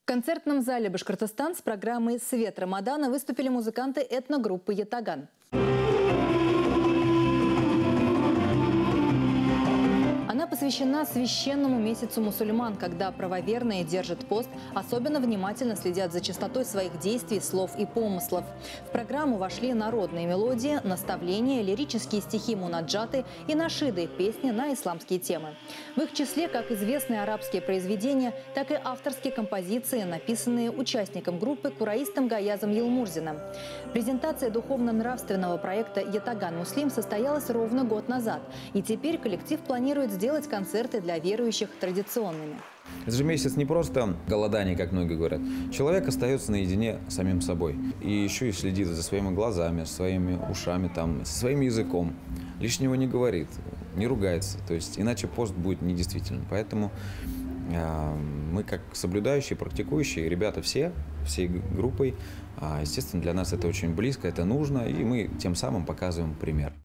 В концертном зале «Башкортостан» с программой «Свет Рамадана» выступили музыканты этногруппы «Ятаган». Она посвящена священному месяцу мусульман, когда правоверные держат пост, особенно внимательно следят за чистотой своих действий, слов и помыслов. В программу вошли народные мелодии, наставления, лирические стихи мунаджаты и нашиды, песни на исламские темы. В их числе как известные арабские произведения, так и авторские композиции, написанные участником группы кураистом Гаязом Елмурзиным. Презентация духовно-нравственного проекта «Ятаган Муслим» состоялась ровно год назад. И теперь коллектив планирует сделать концерты для верующих традиционными. Это же месяц не просто голодание, как многие говорят. Человек остается наедине с самим собой. И еще и следит за своими глазами, своими ушами, своим языком. Лишнего не говорит, не ругается. То есть иначе пост будет недействительным. Поэтому мы, как соблюдающие, практикующие, ребята всей группой, естественно, для нас это очень близко, это нужно. И мы тем самым показываем пример.